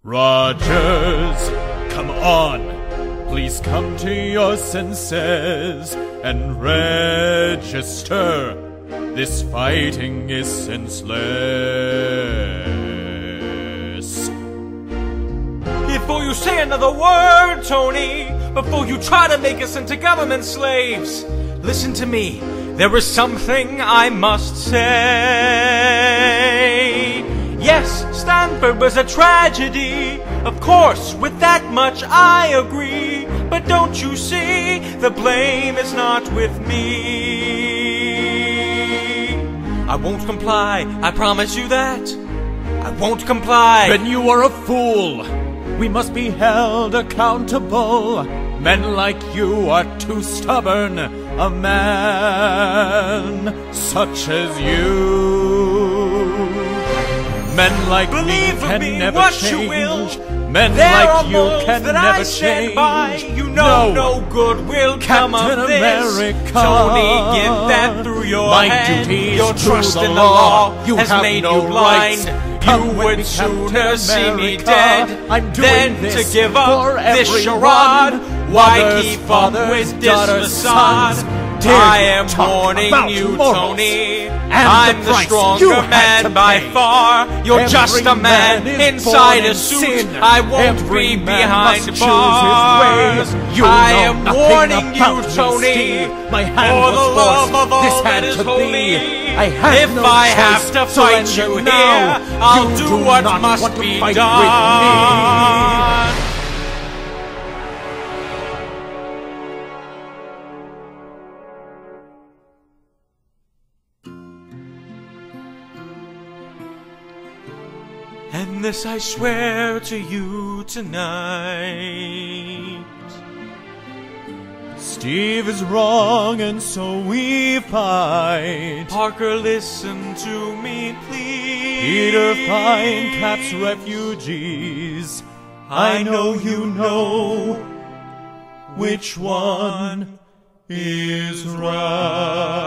Rogers, come on. Please come to your senses and register. This fighting is senseless. Before you say another word, Tony, before you try to make us into government slaves, listen to me. There is something I must say. Yes, Stanford was a tragedy. Of course, with that much I agree. But don't you see, the blame is not with me. I won't comply, I promise you that. I won't comply. Then you are a fool. We must be held accountable. Men like you are too stubborn. A man such as you. Men like me can never change. Men like you can never change. You know no good will come of this. America. Tony, get that through your head. Duty Your is trust to the in the law You has have made no you blind. rights. You would sooner see me dead I'm doing than this to give up for this everyone. charade. Why Mothers, keep up fathers, with this daughters, facade? sons, I am warning you, Tony. I'm the stronger man by far. You're just a man inside a suit. I won't be behind bars. I am warning you, Tony. For the love of all that is holy. If I have to fight you here, I'll do what must be done. And this I swear to you tonight. Steve is wrong and so we fight. Parker, listen to me, please. Peter Fine caps refugees. I know you know which one is right.